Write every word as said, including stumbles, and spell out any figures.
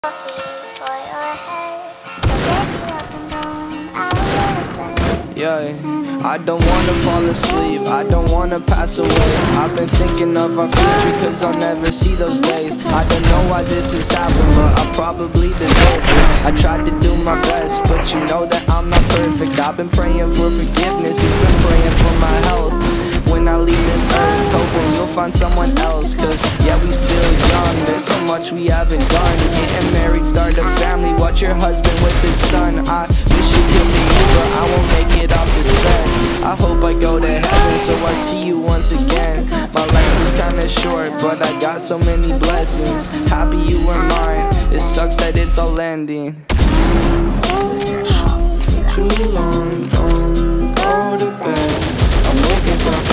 Yeah, I don't wanna fall asleep, I don't wanna pass away. I've been thinking of our future cause I'll never see those days. I don't know why this has happened, but I probably deserve it. I tried to do my best, but you know that I'm not perfect. I've been praying for forgiveness, you've been praying for my health. When I leave this earth, hoping you'll find someone else. Cause yeah, we still young, there's so much we haven't done. Getting married, start a family, watch your husband with his son. I wish you could be here, but I won't make it off this bed. I hope I go to heaven, so I see you once again. My life was kinda short, but I got so many blessings. Happy you were mine, it sucks that it's all ending. Too long, don't go to bed. I'm looking for